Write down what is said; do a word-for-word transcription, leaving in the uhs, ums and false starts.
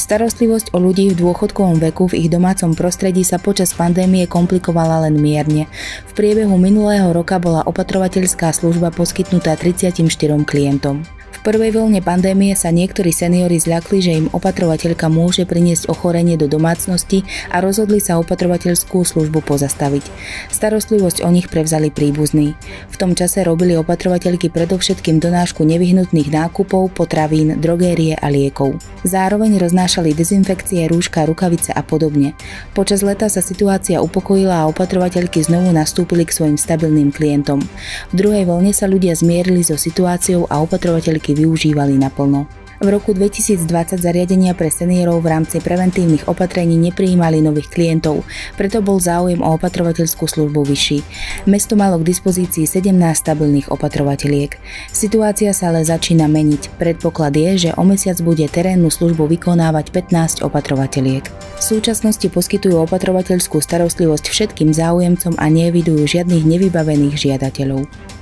Starostlivosť o ľudí v dôchodkovom veku v ich domácom prostredí sa počas pandémie komplikovala len mierne. V priebehu minulého roka bola opatrovateľská služba poskytnutá tridsiatim štyrom klientom. V prvej vlne pandémie sa niektorí seniori zľakli, že im opatrovateľka môže priniesť ochorenie do domácnosti a rozhodli sa opatrovateľskú službu pozastaviť. Starostlivosť o nich prevzali príbuzní. V tom čase robili opatrovateľky predovšetkým donášku nevyhnutných nákupov, potravín, drogérie a liekov. Zároveň roznášali dezinfekcie, rúška, rukavice a podobne. Počas leta sa situácia upokojila a opatrovateľky znovu nastúpili k svojim stabilným klientom. V druhej vlne sa ľudia zmierili so situáciou a opatrovateľky využívali naplno. V roku dvetisícdvadsať zariadenia pre seniorov v rámci preventívnych opatrení neprijímali nových klientov, preto bol záujem o opatrovateľskú službu vyšší. Mesto malo k dispozícii sedemnásť stabilných opatrovateliek. Situácia sa ale začína meniť. Predpoklad je, že o mesiac bude terénnu službu vykonávať pätnásť opatrovateliek. V súčasnosti poskytujú opatrovateľskú starostlivosť všetkým záujemcom a neevidujú žiadnych nevybavených žiadateľov.